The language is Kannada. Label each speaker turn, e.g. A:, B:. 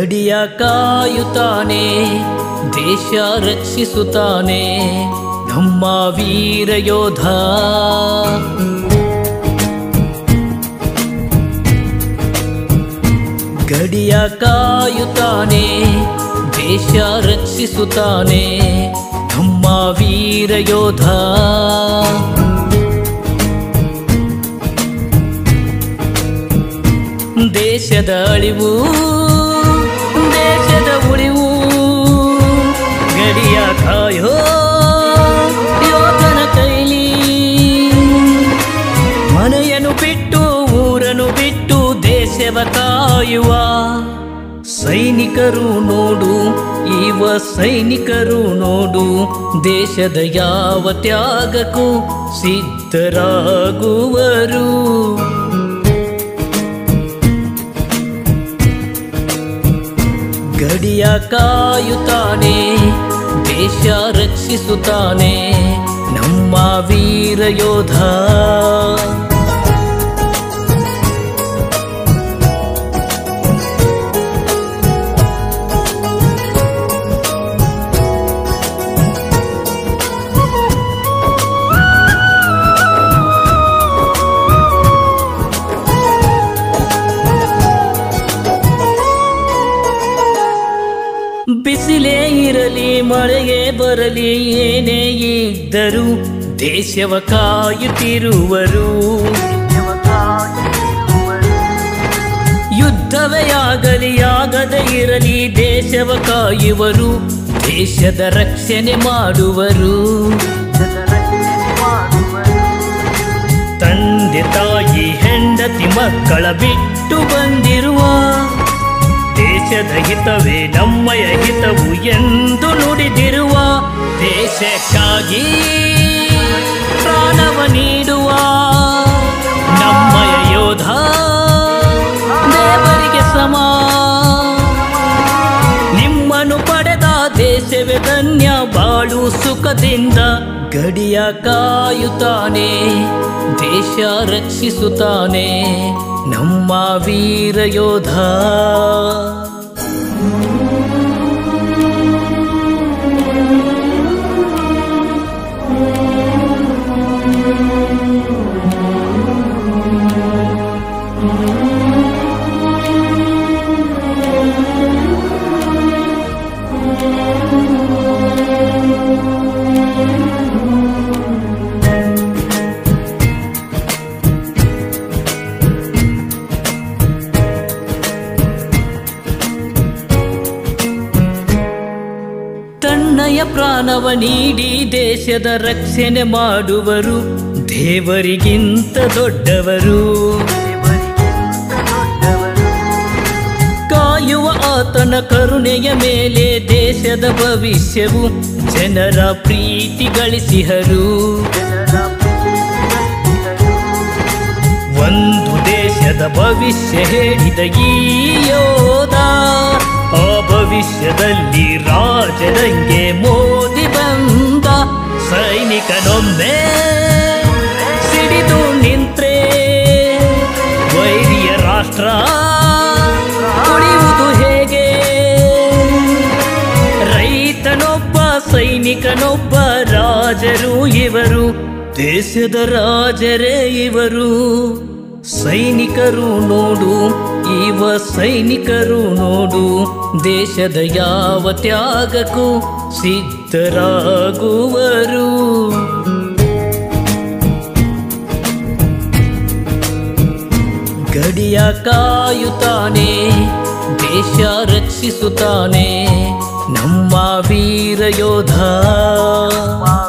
A: ಗಡಿಯ ಕಾಯುತ್ತಾನೆ, ದೇಶ ರಕ್ಷಿಸುತ್ತಾನೆ ನಮ್ಮ ವೀರ ಯೋಧ. ಗಡಿಯ ಕಾಯುತ್ತಾನೆ, ದೇಶ ರಕ್ಷಿಸುತ್ತಾನೆ ನಮ್ಮ ವೀರ ಯೋಧ. ದೇಶದ ಅಳಿವು, ದೇಶದ ಉಳಿವು, ಗಡಿಯ ಕಾಯೋ ಯೋಧನ ಕೈಲಿ. ಮನೆಯನ್ನು ಬಿಟ್ಟು ಊರನ್ನು ಬಿಟ್ಟು ದೇಶವ ಕಾಯುವ ಸೈನಿಕರು ನೋಡು, ಇವ ಸೈನಿಕರು ನೋಡು, ದೇಶದ ಯಾವ ತ್ಯಾಗಕ್ಕೂ ಸಿದ್ಧರಾಗುವರು. ಗಡಿಯ ಕಾಯುತ್ತಾನೆ, ದೇಶ ರಕ್ಷಿಸುತ್ತಾನೆ ನಮ್ಮ ವೀರ ಯೋಧ. ಬಿಸಿಲೇ ಇರಲಿ ಮಳೆಯೇ ಬರಲಿ ಏನೇ ಇದ್ದರೂ ದೇಶವ ಕಾಯುತ್ತಿರುವರು. ಯುದ್ಧವೇ ಆಗಲಿ ಆಗದೇ ಇರಲಿ ದೇಶವ ಕಾಯುವರು, ದೇಶದ ರಕ್ಷಣೆ ಮಾಡುವರು. ತಂದೆ ತಾಯಿ ಹೆಂಡತಿ ಮಕ್ಕಳ ಬಿಟ್ಟು ಬಂದಿರುವ ದೇಶದ ಹಿತವೇ ನಮ್ಮಯ ಹಿತವು ಎಂದು ನುಡಿದಿರುವ, ದೇಶಕ್ಕಾಗಿ ಪ್ರಾಣವ ನೀಡುವ ನಮ್ಮಯ ಯೋಧ ದೇವರಿಗೆ ಸಮ. ನಿಮ್ಮನ್ನು ಪಡೆದ ದೇಶವೇ ಧನ್ಯ, ಬಾಳು ಸುಖದಿಂದ. ಗಡಿಯ ಕಾಯುತ್ತಾನೆ, ದೇಶ ರಕ್ಷಿಸುತ್ತಾನೆ ನಮ್ಮ ವೀರ ಯೋಧ. ತನ್ನಯ ಪ್ರಾಣವ ನೀಡಿ ದೇಶದ ರಕ್ಷಣೆ ಮಾಡುವರು, ದೇವರಿಗಿಂತ ದೊಡ್ಡವರು. ಕಾಯುವ ಆತನ ಕರುಣೆಯ ಮೇಲೆ ದೇಶದ ಭವಿಷ್ಯವು, ಜನರ ಪ್ರೀತಿ ಗಳಿಸಿಹರು. ಒಂದು ದೇಶದ ಭವಿಷ್ಯ ಹೇಳಿದ ಈ ಯೋಧ, ಆ ಭವಿಷ್ಯದಲ್ಲಿ ರಾಜರಂಗೆ ಮೋದಿ ಬಂದ. ಸೈನಿಕನೊಮ್ಮೆ ಸಿಡಿದು ನಿಂತ್ರೆ ವೈರಿಯ ರಾಷ್ಟ್ರ ಉಳಿಯುವುದು ಹೇಗೆ? ರೈತನೊಬ್ಬ ಸೈನಿಕನೊಬ್ಬ ರಾಜರು ಇವರು, ದೇಶದ ರಾಜರೇ ಇವರು. ಸೈನಿಕರು ನೋಡು, ಇವ ಸೈನಿಕರು ನೋಡು, ದೇಶದ ಯಾವ ತ್ಯಾಗಕ್ಕೂ ಸಿದ್ಧರಾಗುವರು. ಗಡಿಯ ಕಾಯುತ್ತಾನೆ, ದೇಶ ರಕ್ಷಿಸುತ್ತಾನೆ ನಮ್ಮ ವೀರ ಯೋಧ.